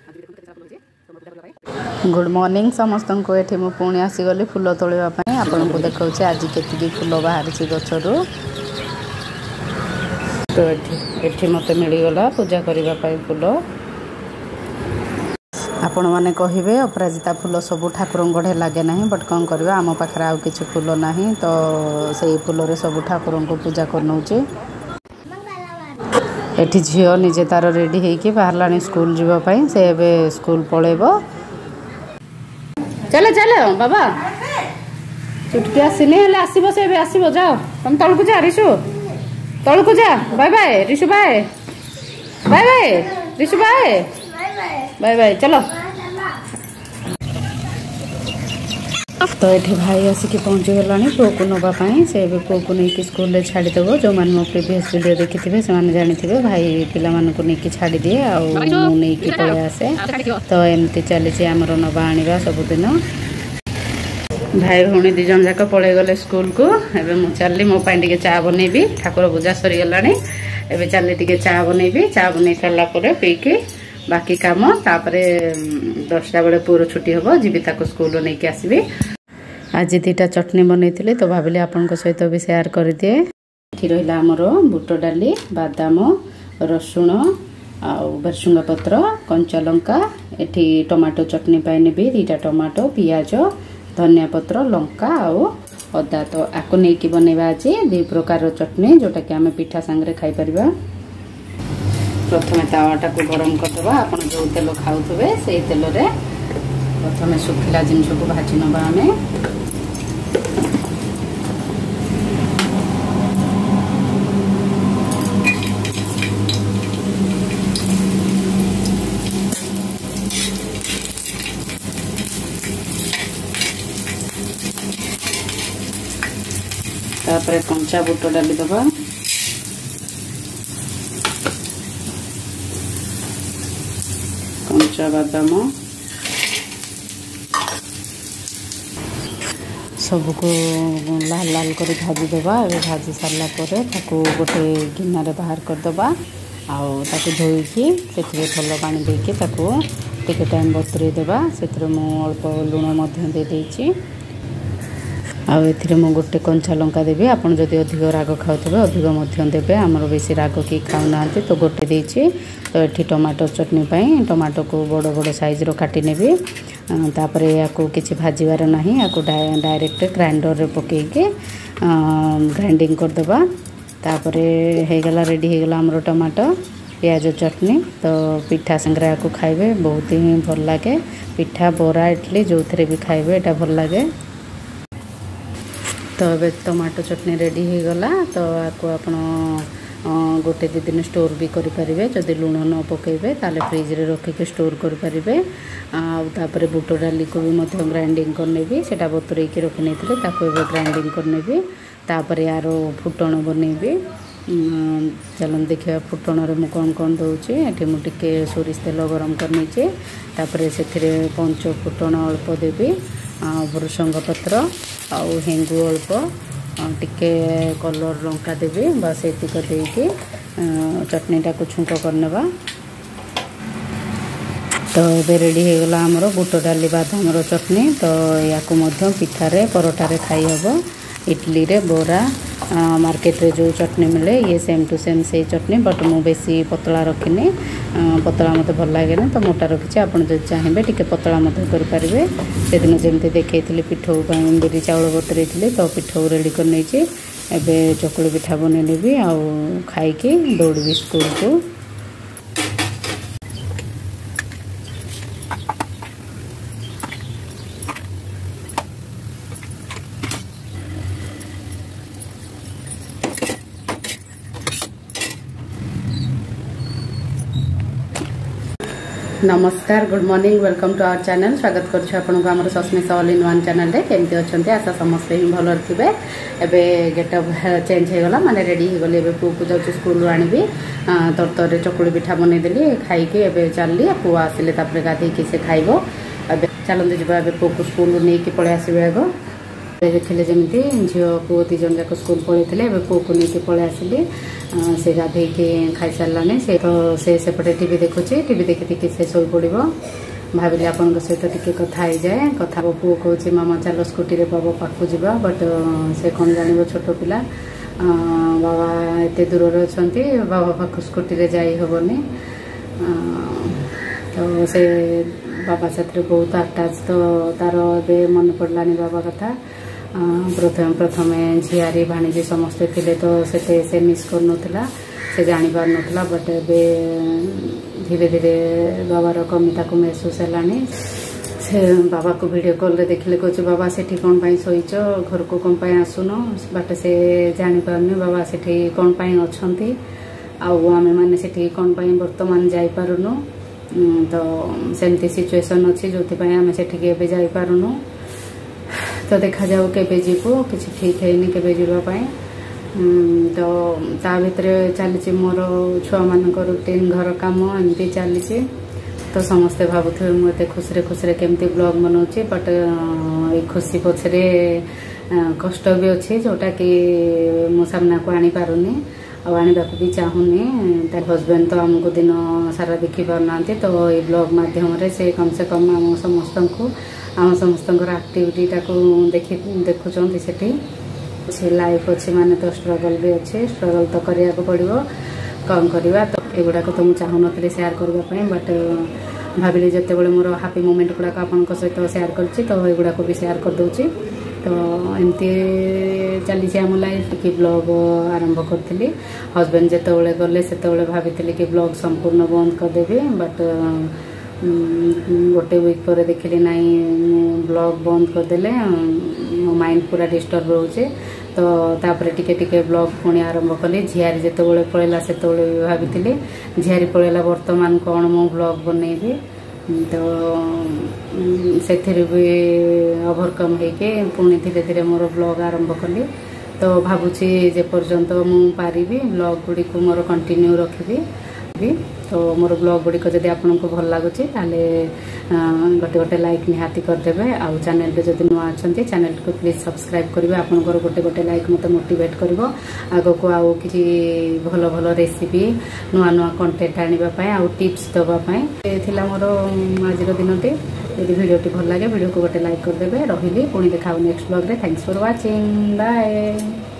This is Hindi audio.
गुड मॉर्निंग समस्त को ये पुणी आसीगली फूल तोड़ापी आपन को देखा आज के फूल बाहर गचर तो ये मत मिलगला पूजा करने फूल आपण मैंने कहे अपराजिता फूल सब ठाकुर गढ़े लगे ना बट कौन करवा आम पाखे आउ कि फूल ना तो से फूल सब ठाकुर को पूजा करनौचे एठी झील निजे तार रेडी होगी बाहर स्कूल जीवाई से एवं स्कूल पलैब चलो चलो बाबा चुटकी आसनी आसब से आसब जाओ तुम तलू जा रिशु तलू जा bye bye Rishu bye bye bye Rishu bye bye bye चलो तो ये भाई आसिक पहुँची गला पुओ को नापी से पुओ को लेकिन स्कूल छाड़देव जो मैंने मो प्रीवियस वीडियो देखी थे से जानी भाई पिला नहीं छाड़ी दिए आईकि पलि आसे तो एमती चली आमर नवा आने सबुदिन भाई भौणी दीज जाक पलि गले स्कूल को एवं मुझे चली मो टे चा बनैबी ठाकुर पूजा सरीगला एवं चली टे चा बनैबी चा बन सारापर पीकी बाकी काम तापर 10टा बेले पुअर छुट्टी हम जी स्कूल नहीं आसबि आज 2टा चटनी बनई तो भाविली आपण सहित भी शेयर कर दिए ये रहा आमर बुट डाली बादाम रसुण आरसुंगा पत्र कंचा लंका एठी टमाटो चटनी पाई नेबी 2टा टमाटो पियाज धनिया पत्र लंका आउ अदा तो आपको नहीं बनवा आज 2 प्रकार चटनी जोटा कि आम पिठा सांगे खाई परिबा प्रथम तावाटा को गरम करदे आप जो तेल खाऊे से तेल रे प्रथम सुखिला जिनस को भाजी नवा आम तापर कंचा बुट डाली दबा कंचा बादाम सबको लाल लाल कर भाजी देबा भाजी सारा पर गोटे गिनारे बाहर करदबा आउ धोईकी से भल पानी देके टिके टाइम बतुरे देबा से अल्प लुण दे देछि आउ गोटे कंचा लंका देवी आपड़ जदि अधिक राग खाऊे अधिक देवे आमर बेसी राग कि खाऊना तो गोटे देछि तो ये टमाटो चटनी टमाटो को बड़ बड़ साइज रो काटी नेबी तापर या किसी भाजबार ना या डायरेक्ट ग्राइंडर रे पकेके ग्राइंडिंग करदबा तापर होगला रेडी होगला आमर टमाटो पियाज चटनी तो पिठा संगे या खाइबे बहुत ही भल लगे पिठा बरा इडली जो थे भी खाइबे एटा भल लगे तो ये टमाटो चटनी रेडी हो गला तो आपको आप गोटे 2 दिन स्टोर भी करें जदि लुण न पकेबे ताले फ्रिज रे रखिके स्टोर करें आउे बुट डाली को भी ग्राइंडिंग करनेबी सेटा बतुरे रखी नहीं ताको ग्राइंडिंग करनेबी तापर यार फुटण बनैबी चलन देखिए फुटण में कौन कौन दूचे ये मुझे सोरिष तेल गरम करनी तापर से पंच फुटण अल्प देवी भृषंग पत्र आउ हेंगु अल्प टिके कलर लंका देवी बस एतिक देकी चटनीटा को छुंक करने तो ये रेडी हो गला आमर बुट डाली बादाम चटनी तो या पिठारे परोटारे खाई हम इडली रे बोरा मार्केट रे जो चटनी मिले ये सेम टू सेम से चटनी बट मु बेसी पतला रखिनी पतला मत भल लगे तो मोटा रखी आप चाहिए टी पतला करें से दिन जमी देखी पिठौ बिरी चाउल बतुरी तो पिठौ रेडी कर नहीं एवं चकुली पिठा बनैबी आउ खाई दौड़ी स्कूल को नमस्कार good morning welcome to our channel स्वागत करुँ Sasmita all in one channel रे केमती अच्छा आशा समस्ते ही भल थे एवं गेटअप चेंज हो गला माने रेडी हो गली पुओ को जाऊँ स्कूल आनी तरतर चकुली पिठा बनईदेली खाई चलली पुओ आसिले गाधे से खाइब चलते जी पुओ को स्कूल नहीं पलि आसबे आग देखिले जमी झील पुओ दी जन जाक स्कूल पलैते पुओ को लेकिन पलि आसिली से गाधे खाई सारानी से तो सेपटे टीवी देखुची टीवी देखी से शो पड़ भाविली आपण सहित टिके कथा हो जाए कथा पुओ कहूँ मामा चलो स्कूटी बाबा पाखु जा बट से कौन जान छोट पिला बाबा एत दूर अच्छा बाबा पाख स्कूटी जाई हेनी तो से बाबा साथ बहुत अटैच तो तार ए मन पड़लानी बाबा कथा प्रथम प्रथम झियारी भाणीजी समस्ते थे तो से मिस कर से जानी पार ना बट ए धीरे धीरे बाबार कमिता को महसूस है से बाबा को वीडियो कॉल रे देखले कहूँ बाबा से कौन पाई शोच घर को कौन पाई आसुन बट से जानी पारनी बाबा से कौन पाई अच्छी आम मैंने से कौन पाई बर्तमान जाई पारुनु तो सेमती सिचुएशन अच्छी जो आम से जाई पारुनु तो देखा जाऊ केबे जीवु किसी ठीक है केबे जीवाई तो ता भीतर चली मोर छुआ मान रूटीन घर कम एमती चली तो समस्ते भावुवे मुझे खुशी खुशी केमती ब्लॉग बनाऊँगी बट ये खुशी पछरे कष्ट भी अच्छे जोटा कि मो सामना को आनी पारुनी आने भी चाहूनी हजबैंड तो आमको दिन सारा देखी पारना तो ये ब्लॉग माध्यम से कम आम समस्त आक्टिविटी देखुं से लाइफ अच्छे माने तो स्ट्रगल भी अच्छे स्ट्रगल तो करिया को पड़ो कौन करवा तो एगुड़ाक तो मुझे चाहून सेयार करने बट भाविली जिते बड़े मोर हापी मोमेंट गुड़ाक आपण सहित सेयार कर एगुड़ाक भी सेयार करदे तो एमती चली आम लाइफ कि ब्लॉग आरंभ करी हजबैंड जिते गले से भाभी कि ब्लॉग संपूर्ण बंद करदेवी बट गोटे वीक पर देखिली नाई ब्लॉग बंद करदे मो माइंड पूरा डिस्टर्ब रोचे तो तापर टिके टिके ब्लॉग पुणी आरंभ कली झियारी जिते पलैला से भाभी झियारी पलैला बर्तमान कौन मो ब्लॉग बनैबी तो से भी ओवरकम होके पुणी धीरे धीरे मोर ब्लॉग आरंभ कली तो भावुची जे पर्यंत मु पारि ब्लॉग गुड़ी को मोर कंटिन्यू रखी तो मोर ब्लॉग गुड़िक जब आपको भल लगुच गोटे गोटे लाइक निहाती करदे आउ चैनल पे जब नुआ अच्छा चैनल को प्लीज सब्सक्राइब करेंगे आपंकर गोटे गोटे लाइक मत मोटिवेट कर आग को आउ कि भल भल रेसिपी नुआ नुआ कंटेंट आने आउ टिप्स दवापाई मोर आज दिन टी यदि भिडियोटी भल लगे भिडियो को गोटे लाइक करदे रही पुणी देखा नेक्स्ट ब्लॉग रे थैंक्स फॉर वाचिंग बाय।